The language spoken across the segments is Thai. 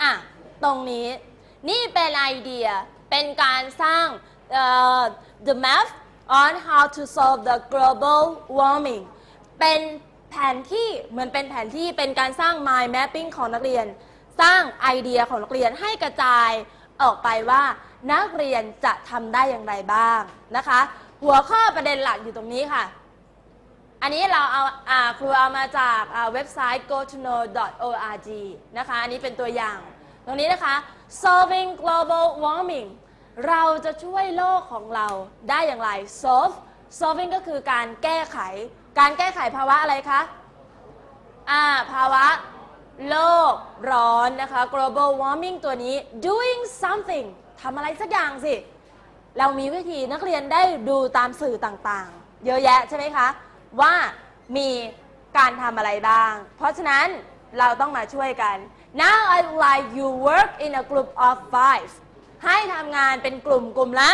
อ่ะตรงนี้นี่เป็นไอเดียเป็นการสร้าง the map on how to solve the global warming เป็นแผนที่เหมือนเป็นแผนที่เป็นการสร้าง mind mapping ของนักเรียนสร้างไอเดียของนักเรียนให้กระจายออกไปว่านักเรียนจะทำได้อย่างไรบ้างนะคะหัวข้อประเด็นหลักอยู่ตรงนี้ค่ะอันนี้เราเอาครูเอามาจากเว็บไซต์ goknow.org นะคะอันนี้เป็นตัวอย่างตรงนี้นะคะ solving global warming เราจะช่วยโลกของเราได้อย่างไร solving ก็คือการแก้ไขภาวะอะไรคะภาวะโลกร้อนนะคะ global warming ตัวนี้ doing something ทำอะไรสักอย่างสิเรามีวิธีนักเรียนได้ดูตามสื่อต่างๆเยอะแยะใช่ไหมคะว่ามีการทำอะไรบ้างเพราะฉะนั้นเราต้องมาช่วยกัน Now I would like you work in a group of 5 ให้ทำงานเป็นกลุ่มละ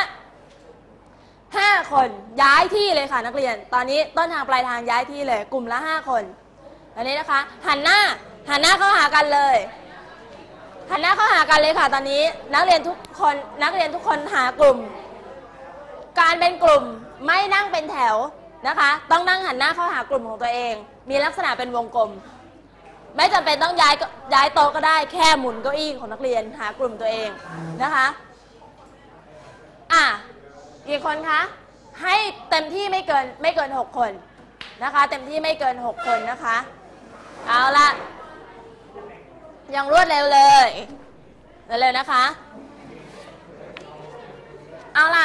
5 คนย้ายที่เลยค่ะนักเรียนตอนนี้ต้นทางปลายทางย้ายที่เลยกลุ่มละ5 คนตอนนี้นะคะหันหน้าเข้าหากันเลยหันหน้าเข้าหากันเลยค่ะตอนนี้นักเรียนทุกคนหากลุ่มการเป็นกลุ่มไม่นั่งเป็นแถวนะคะต้องนั่งหันหน้าเข้าหากลุ่มของตัวเองมีลักษณะเป็นวงกลมไม่จำเป็นต้องย้ายโต๊ะก็ได้แค่หมุนเก้าอี้ของนักเรียนหากลุ่มตัวเองนะคะกี่คนคะให้เต็มที่ไม่เกิน6 คนนะคะเต็มที่ไม่เกิน6 คนนะคะเอาละอย่างรวดเร็วเลยนะคะเอาละ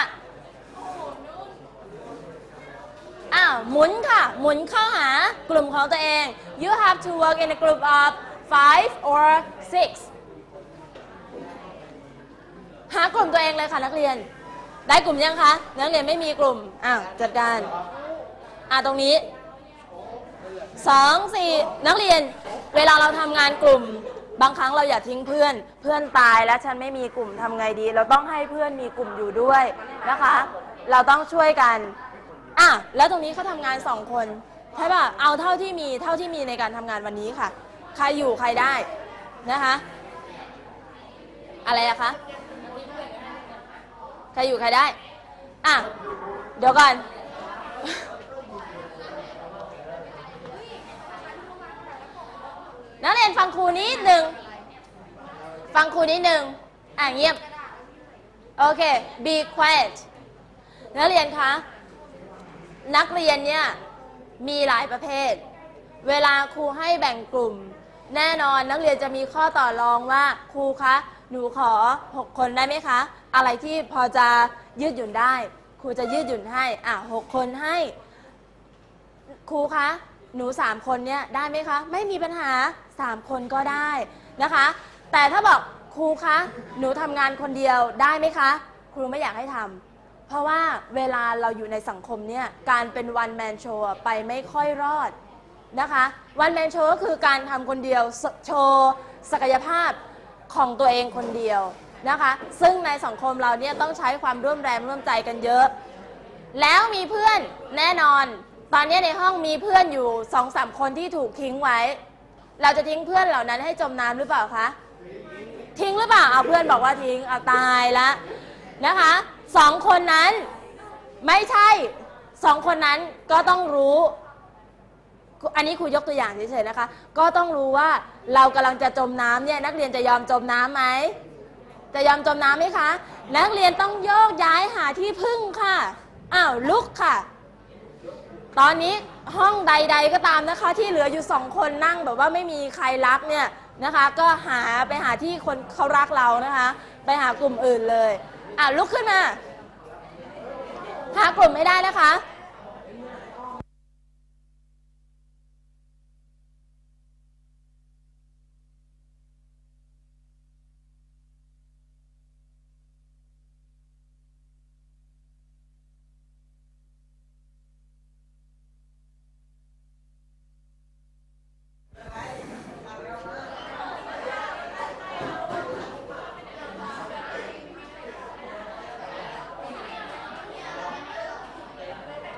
หมุนค่ะหมุนเข้าหากลุ่มของตัวเอง you have to work in a group of 5 or 6 หากลุ่มตัวเองเลยค่ะนักเรียนได้กลุ่มยังคะนักเรียนไม่มีกลุ่มจัดการตรงนี้2 4นักเรียนเวลาเราทำงานกลุ่มบางครั้งเราอย่าทิ้งเพื่อนตายแล้วฉันไม่มีกลุ่มทำไงดีเราต้องให้เพื่อนมีกลุ่มอยู่ด้วยนะคะเราต้องช่วยกันแล้วตรงนี้เขาทำงาน2 คนใช่ป่ะเอาเท่าที่มีในการทำงานวันนี้ค่ะใครอยู่ใครได้นะคะอะไรอะคะใครอยู่ใครได้เดี๋ยวก่อนนักเรียนฟังครูนิดนึงเงียบโอเค be quiet นักเรียนคะนักเรียนเนี่ยมีหลายประเภทเวลาครูให้แบ่งกลุ่มแน่นอนนักเรียนจะมีข้อต่อรองว่าครูคะหนูขอ6 คนได้ไหมคะอะไรที่พอจะยืดหยุ่นได้ครูจะยืดหยุ่นให้6 คนให้ครูคะหนู3 คนเนี่ยได้ไหมคะไม่มีปัญหา3 คนก็ได้นะคะแต่ถ้าบอกครูคะหนูทำงานคนเดียวได้ไหมคะครูไม่อยากให้ทำเพราะว่าเวลาเราอยู่ในสังคมเนี่ยการเป็น one man show ไปไม่ค่อยรอดนะคะ one man show ก็คือการทำคนเดียวโชว์ศักยภาพของตัวเองคนเดียวนะคะซึ่งในสังคมเราเนี่ยต้องใช้ความร่วมแรงร่วมใจกันเยอะแล้วมีเพื่อนแน่นอนตอนนี้ในห้องมีเพื่อนอยู่ 2-3 คนที่ถูกทิ้งไว้เราจะทิ้งเพื่อนเหล่านั้นให้จมน้ำหรือเปล่าคะทิ้งหรือเปล่าเพื่อนบอกว่าทิ้งตายละนะคะ2 คนนั้นไม่ใช่2 คนนั้นก็ต้องรู้อันนี้ครูยกตัวอย่างเฉยๆนะคะก็ต้องรู้ว่าเรากำลังจะจมน้ำเนี่ยนักเรียนจะยอมจมน้ำไหมจะยอมจมน้ำไหมคะนักเรียนต้องโยกย้ายหาที่พึ่งค่ะลุกค่ะตอนนี้ห้องใดๆก็ตามนะคะที่เหลืออยู่2 คนนั่งแบบว่าไม่มีใครรักเนี่ยนะคะก็ไปหาที่คนเขารักเรานะคะไปหากลุ่มอื่นเลยลุกขึ้นมาหากลุ่มไม่ได้นะคะ อ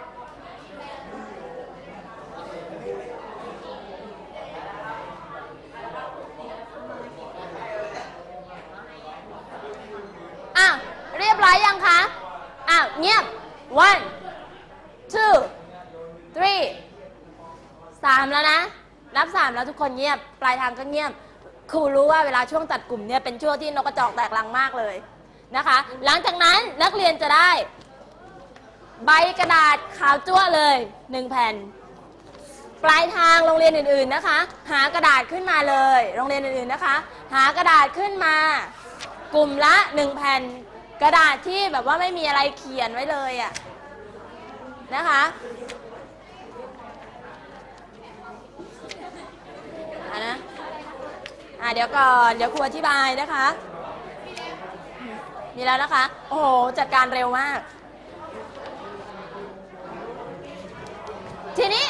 ร์ยังคะเงียบ one two three 3แล้วนะนับ3แล้วทุกคนเงียบปลายทางก็เงียบครูรู้ว่าเวลาช่วงตัดกลุ่มเนี่ยเป็นช่วงที่นกกระจอกแตกรังมากเลยนะคะหลังจากนั้นนักเรียนจะได้ใบกระดาษขาวจั่วเลย1แผ่นปลายทางโรงเรียนอื่นๆนะคะหากระดาษขึ้นมาเลยโรงเรียนอื่นๆนะคะหากระดาษขึ้นมากลุ่มละ1แผ่นกระดาษที่แบบว่าไม่มีอะไรเขียนไว้เลยอะนะคะเดี๋ยวก่อนเดี๋ยวครูอธิบายนะคะมีแล้วนะคะโอ้โหจัดการเร็วมากทีนี้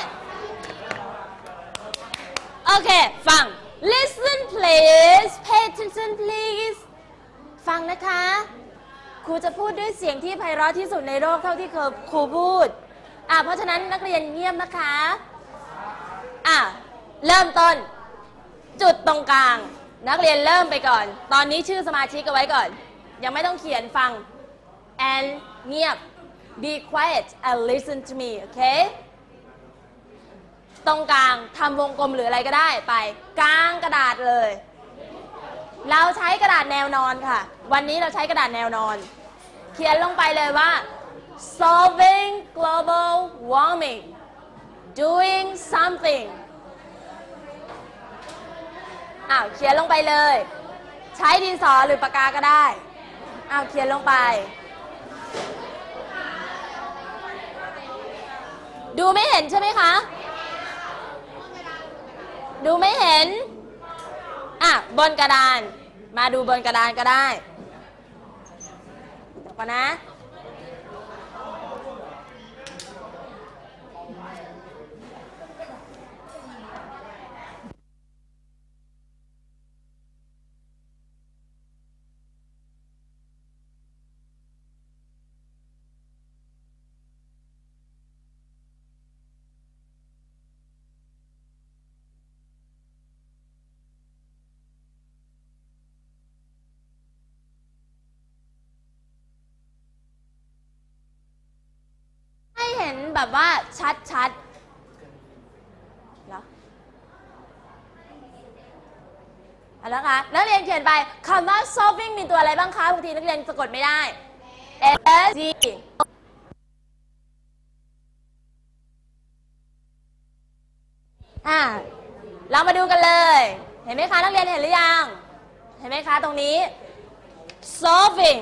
โอเคฟัง listen please pay attention please ฟังนะคะครูจะพูดด้วยเสียงที่ไพเราะที่สุดในโลกเท่าที่ครูพูดเพราะฉะนั้นนักเรียนเงียบนะคะเริ่มต้นจุดตรงกลางนักเรียนเริ่มไปก่อนตอนนี้ชื่อสมาชิกเอาไว้ก่อนยังไม่ต้องเขียนฟัง and เงียบ be quiet and listen to me โอเคตรงกลางทำวงกลมหรืออะไรก็ได้ไปกลางกระดาษเลยเราใช้กระดาษแนวนอนค่ะวันนี้เราใช้กระดาษแนวนอนเขียนลงไปเลยว่า solving global warming doing somethingเขียนลงไปเลยใช้ดินสอหรือปากกาก็ได้เขียนลงไปดูไม่เห็นใช่ไหมคะดูไม่เห็นบนกระดานมาดูบนกระดานก็ได้เดี๋ยวก่อนนะให้เห็นแบบว่าชัดๆแล้วแล้วคะนักเรียนเขียนไปคำว่า solving มีตัวอะไรบ้างคะบางทีนักเรียนสะกดไม่ได้ S G เรามาดูกันเลยเห็นไหมคะนักเรียนเห็นหรือยังเห็นไหมคะตรงนี้ solving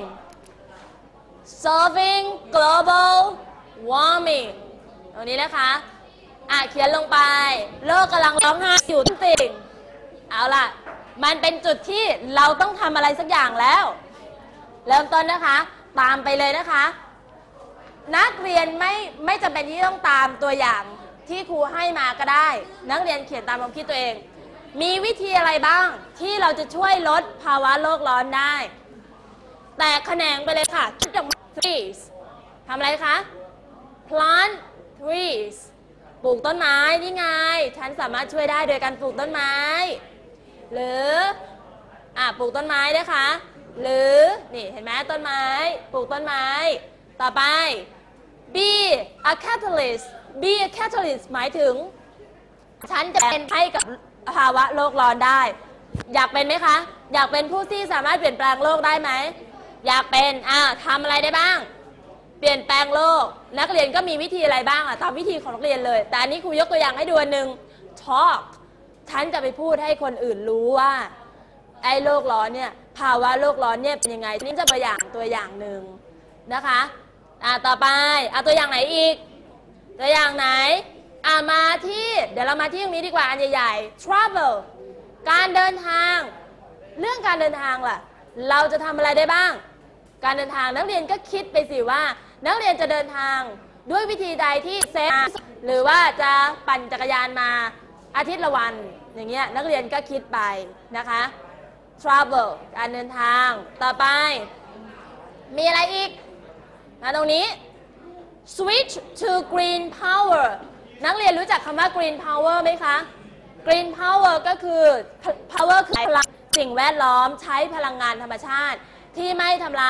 global warming ตรงนี้นะคะเขียนลงไปโลกกำลังร้องไห้อยู่ทุกสิ่งเอาล่ะมันเป็นจุดที่เราต้องทำอะไรสักอย่างแล้วเริ่มต้นนะคะตามไปเลยนะคะนักเรียนไม่จำเป็นที่ต้องตามตัวอย่างที่ครูให้มาก็ได้นักเรียนเขียนตามความคิดตัวเองมีวิธีอะไรบ้างที่เราจะช่วยลดภาวะโลกร้อนได้แต่แขนงไปเลยค่ะคิดจาก trees ทำอะไรคะ plant trees ปลูกต้นไม้นี่ไงฉันสามารถช่วยได้โดยการปลูกต้นไม้หรือปลูกต้นไม้นะคะหรือนี่เห็นไหมต้นไม้ปลูกต้นไม้ต่อไป be a catalyst หมายถึงฉันจะเป็นให้กับภาวะโลกร้อนได้อยากเป็นไหมคะอยากเป็นผู้ที่สามารถเปลี่ยนแปลงโลกได้ไหมอยากเป็นทำอะไรได้บ้างเปลี่ยนแปลงโลกนักเรียนก็มีวิธีอะไรบ้างตามวิธีของนักเรียนเลยแต่อันนี้ครูยกตัวอย่างให้ดูอันหนึ่ง talk ฉันจะไปพูดให้คนอื่นรู้ว่าไอ้โลกร้อนเนี่ยภาวะโลกร้อนเนี่ยเป็นยังไงนี่จะตัวอย่างหนึ่งนะคะต่อไปตัวอย่างไหนอีกตัวอย่างไหนมาที่เดี๋ยวเรามาที่ตรงนี้ดีกว่าอันใหญ่ๆ travel การเดินทางเรื่องการเดินทางล่ะเราจะทำอะไรได้บ้างการเดินทางนักเรียนก็คิดไปสิว่านักเรียนจะเดินทางด้วยวิธีใดที่เซฟหรือว่าจะปั่นจักรยานมาอาทิตย์ละวันอย่างเงี้ยนักเรียนก็คิดไปนะคะ travel การเดินทางต่อไปมีอะไรอีกมาตรงนี้ switch to green power นักเรียนรู้จักคำว่า green power ไหมคะ green power ก็คือ power คือพลังสิ่งแวดล้อมใช้พลังงานธรรมชาติที่ไม่ทำลาย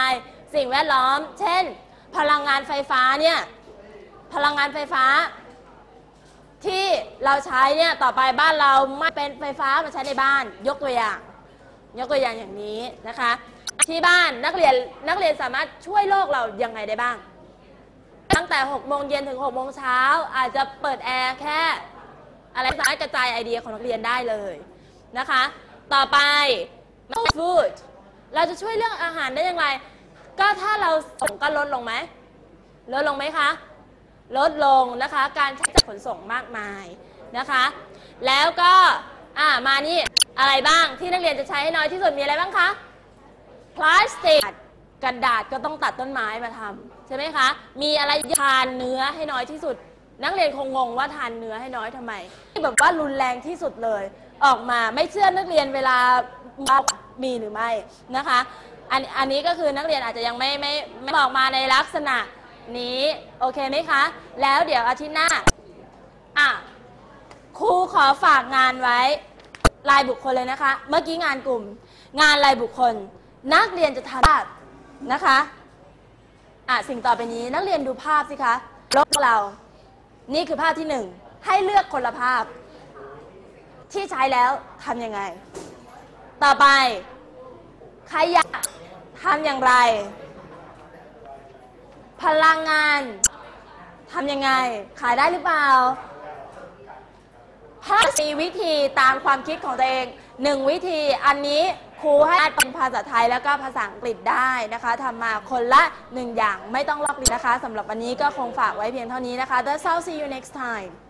สิ่งแวดล้อมเช่นพลังงานไฟฟ้าเนี่ยพลังงานไฟฟ้าที่เราใช้เนี่ยต่อไปบ้านเราไม่เป็นไฟฟ้ามาใช้ในบ้านยกตัวอย่างอย่างนี้นะคะที่บ้านนักเรียนสามารถช่วยโลกเรายังไงได้บ้างตั้งแต่6 โมงเย็นถึง6 โมงเช้าอาจจะเปิดแอร์แค่อะไรสามารถกระจายไอเดียของนักเรียนได้เลยนะคะต่อไป food เราจะช่วยเรื่องอาหารได้อย่างไรก็ถ้าเราส่งก็ลดลงไหมคะลดลงนะคะการใช้จัดขนส่งมากมายนะคะแล้วก็มานี่อะไรบ้างที่นักเรียนจะใช้ให้น้อยที่สุดมีอะไรบ้างคะพลาสติกกระดาษก็ต้องตัดต้นไม้มาทำใช่ไหมคะมีอะไรทานเนื้อให้น้อยที่สุดนักเรียนคงงงว่าทานเนื้อให้น้อยทำไมแบบว่ารุนแรงที่สุดเลยออกมาไม่เชื่อนักเรียนเวลามีหรือไม่นะคะอันนี้ก็คือนักเรียนอาจจะยังไม่บอกมาในลักษณะนี้โอเคไหมคะแล้วเดี๋ยวอาทิตย์หน้าครูขอฝากงานไว้รายบุคคลเลยนะคะเมื่อกี้งานกลุ่มงานรายบุคคลนักเรียนจะทำนะคะสิ่งต่อไปนี้นักเรียนดูภาพสิคะโลกเรานี่คือภาพที่1ให้เลือกคนละภาพที่ใช้แล้วทำยังไงต่อไปใครอยากทำอย่างไรพลังงานทำยังไงขายได้หรือเปล่าถ้ามีวิธีตามความคิดของตัวเอง1วิธีอันนี้ครูให้เป็นภาษาไทยแล้วก็ภาษาอังกฤษได้นะคะทำมาคนละ1อย่างไม่ต้องลอกเรียนนะคะสำหรับวันนี้ก็คงฝากไว้เพียงเท่านี้นะคะ That's all. See you next time.